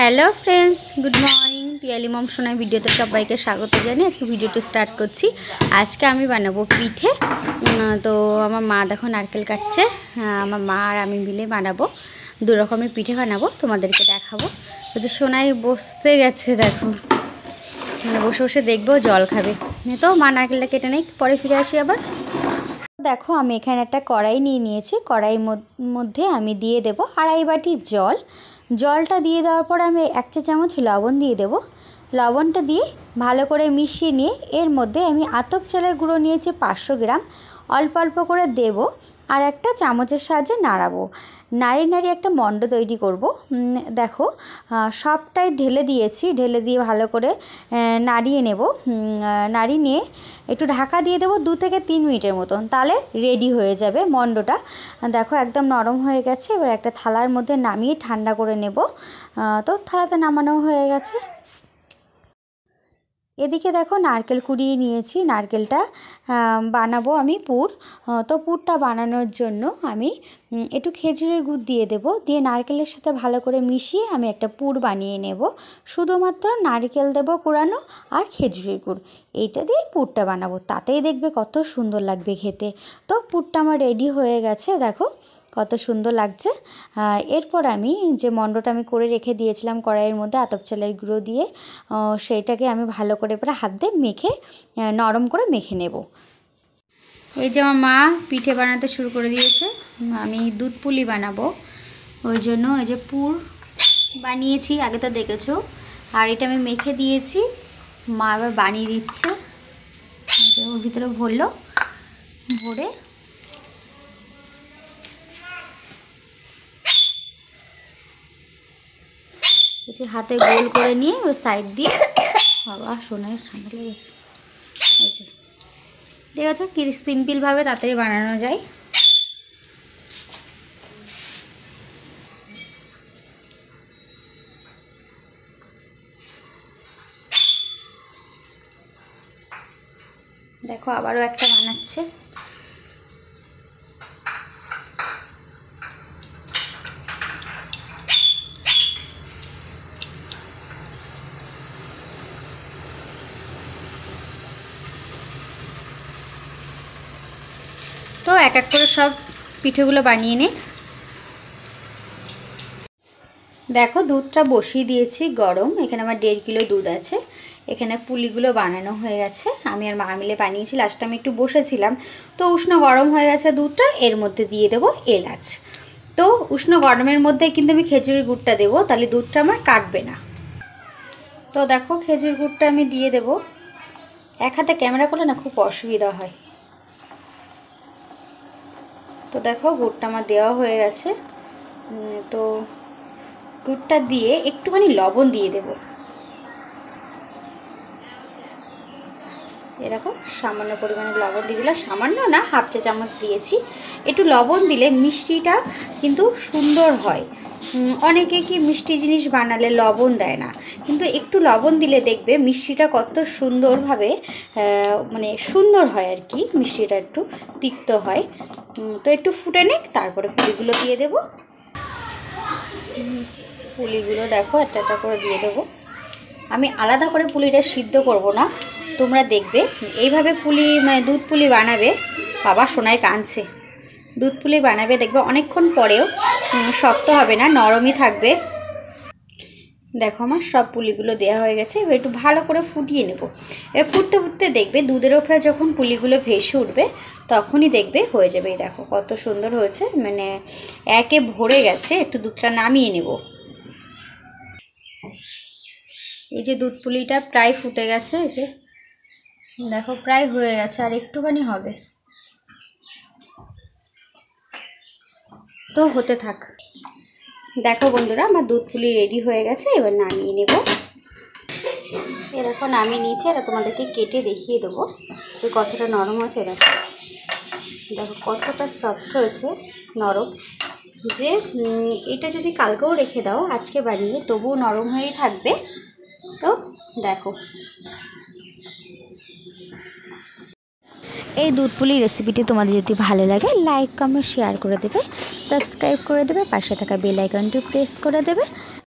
Hello friends, good morning. Piyali Mom Sonai ভিডিওতে সবাইকে স্বাগত জানিয়ে আজকে ভিডিওটা স্টার্ট করছি। আজকে আমি বানাবো পিঠে। তো আমার মা দেখো নারকেল কাটছে। আমার মা আর আমি মিলে বানাবো, দু রকমের পিঠে বানাবো, তোমাদেরকে দেখাবো। ওই যে সোনাই বসতে গেছে, দেখো বসে বসে দেখবো, জল খাবে। তো মা নারকেলটা কেটে নেই, পরে ফিরে আসি আবার। দেখো আমি এখানে একটা কড়াই নিয়ে নিয়েছি। কড়াইয়ের মধ্যে আমি দিয়ে দেব আড়াই বাটি জল। জলটা দিয়ে দেওয়ার পর আমি 1 চা চামচ লবণ দিয়ে দেব। লবণটা দিয়ে ভালো করে মিশিয়ে নিয়ে এর মধ্যে আমি আতপ চালের গুঁড়ো নিয়েছি 500 গ্রাম। অল্প অল্প করে দেব আর একটা চামচের সাহায্যে নাড়াবো। নাড়িয়ে একটা মণ্ড তৈরি করব। দেখো সবটাই ঢেলে দিয়েছি, ঢেলে দিয়ে ভালো করে নাড়িয়ে নেব। নাড়িয়ে নিয়ে একটু ঢাকা দিয়ে দেবো 2 থেকে 3 মিনিটের মতন, তাহলে রেডি হয়ে যাবে মণ্ডটা। দেখো একদম নরম হয়ে গেছে। এবার একটা থালার মধ্যে নামিয়ে ঠান্ডা করে নেব। তো থালাতে নামানো হয়ে গেছে। এদিকে দেখো নারকেল কুড়িয়ে নিয়েছি। নারকেলটা বানাবো আমি পুর। তো পুরটা বানানোর জন্য আমি একটু খেজুরের গুড় দিয়ে দেব। দিয়ে নারকেলের সাথে ভালো করে মিশিয়ে আমি একটা পুর বানিয়ে নেব। শুধুমাত্র নারকেল দেব কুড়ানো আর খেজুরের গুড়, এইটা দিয়ে পুরটা বানাবো। তাতেই দেখবে কত সুন্দর লাগবে খেতে। তো পুরটা আমার রেডি হয়ে গেছে, দেখো কত সুন্দর লাগছে। এরপর আমি যে মণ্ডটা আমি করে রেখে দিয়েছিলাম কড়াইয়ের মধ্যে আতপ চালের গুঁড়ো দিয়ে, সেইটাকে আমি ভালো করে এবার হাত দিয়ে মেখে নরম করে মেখে নেব। এই যে আমার মা পিঠে বানাতে শুরু করে দিয়েছে। আমি দুধ পুলি বানাবো, ওই জন্য এই যে পুর বানিয়েছি, আগে তো দেখেছো। আর এটা আমি মেখে দিয়েছি, মা আবার বানিয়ে দিচ্ছে। ওর ভিতরে ভরলো, ভরে হাতে গোল করে নিয়ে ওই সাইড দিয়ে, বাবা সোনার ঠান্ডা লেগেছে। দেখেছো কি সিম্পলভাবে তাড়াতাড়ি বানানো যায়। দেখো আবারও একটা বানাচ্ছে। তো এক এক করে সব পিঠেগুলো বানিয়ে নে। দেখো দুধটা বসিয়ে দিয়েছি গরম। এখানে আমার 1.5 কিলো দুধ আছে। এখানে পুলিগুলো বানানো হয়ে গেছে, আমি আর মা মিলে বানিয়েছি। লাস্টে আমি একটু বসেছিলাম, তো উষ্ণ গরম হয়ে গেছে দুধটা। এর মধ্যে দিয়ে দেবো এলাচ। তো উষ্ণ গরমের মধ্যে কিন্তু আমি খেজুরের গুড়টা দেবো, তাহলে দুধটা আমার কাটবে না। তো দেখো খেজুর গুড়টা আমি দিয়ে দেবো। এক হাতে ক্যামেরা করলে না খুব অসুবিধা হয়। তো দেখো গুড়টা আমার দেওয়া হয়ে গেছে। তো গুড়টা দিয়ে একটুখানি লবণ দিয়ে দেব। এরকম সামান্য পরিমাণে লবণ দিয়ে দিলাম, সামান্য না 1/2 চা চামচ দিয়েছি। একটু লবণ দিলে মিষ্টিটা কিন্তু সুন্দর হয়। অনেকে কি মিষ্টি জিনিস বানালে লবণ দেয় না, কিন্তু একটু লবণ দিলে দেখবে মিষ্টিটা কত সুন্দরভাবে মানে সুন্দর হয় আর কি। মিষ্টিটা একটু তিক্ত হয়। তো একটু ফুটে নিক, তারপরে পুলিগুলো দিয়ে দেব। পুলিগুলো দেখো একটা একটা করে দিয়ে দেবো। আমি আলাদা করে পুলিটা সিদ্ধ করব না, তোমরা দেখবে এইভাবে পুলি মানে দুধ পুলি বানাবে। বাবা সোনায় কাঁদছে। দুধ পুলি বানাবে, দেখবে অনেকক্ষণ পরেও শক্ত হবে না, নরমই থাকবে। দেখো আমার সব পুলিগুলো দেওয়া হয়ে গেছে। এবার একটু ভালো করে ফুটিয়ে নেব। এবার ফুটতে ফুটতে দেখবে দুধের ওপরে যখন পুলিগুলো ভেসে উঠবে তখনই দেখবে হয়ে যাবে। এই দেখো কত সুন্দর হয়েছে, মানে একে ভরে গেছে। একটু দুধটা নামিয়ে নেব। এই যে দুধ পুলিটা প্রায় ফুটে গেছে, এই যে দেখো প্রায় হয়ে গেছে, আর একটুখানি হবে। তো হতে থাক। দেখো বন্ধুরা আমার দুধ পুলি রেডি হয়ে গেছে, এবার নামিয়ে নেব। এরকম নামিয়ে নিয়েছি। এটা তোমাদেরকে কেটে দেখিয়ে দেবো যে কতটা নরম হয়েছে। দেখো দেখো কতটা সফট হয়েছে, নরম। যে এটা যদি কালকেও রেখে দাও, আজকে বানিয়ে তবুও নরম হয়েই থাকবে। তো দেখো এই দুধ পুলি রেসিপিটি তোমাদের যদি ভালো লাগে লাইক কমেন্ট শেয়ার করে দেবে, সাবস্ক্রাইব করে দেবে, পাশে থাকা বেল আইকনটি প্রেস করে দেবে।